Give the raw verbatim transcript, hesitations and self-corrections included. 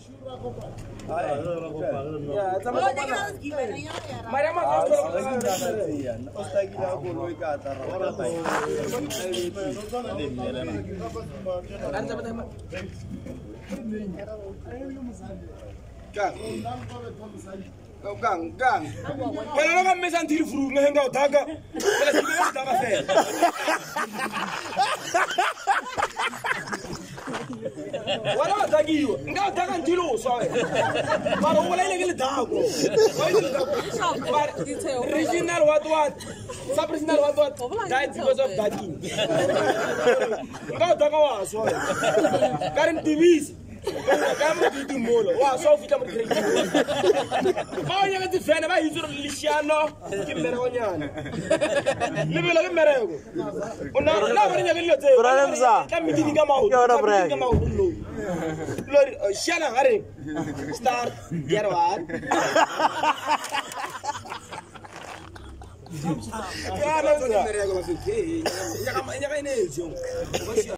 Ya, sama apa na? Mariam ako ko lang yan. Basta gila ko loy ka tar. Ora tayo. Ano sa tayo? Kang. Kau kang, kang. Kalau lo kan mesan tiri furu ngehenga daga. Kalau sih daga fe. Wala dagi yo. Nga daga tiro so. Maro wala ile gele dago. Original what what? Sub original what what? Died because of dagi. Nga daga wa so. Karim divis. Kamu di molo. Wah, so fita mo kire. Kau yang itu fan apa hizur lisiano kimera onyan. Lebih lagi mereka. Unar, na beri nyari lihat. Berapa besar? Kami di tiga mau. Ya udah berapa? Tiga mau dulu. Lor, siapa hari? Start, gerwan. Ya, nanti mereka masuk. Ini, ini ini ini.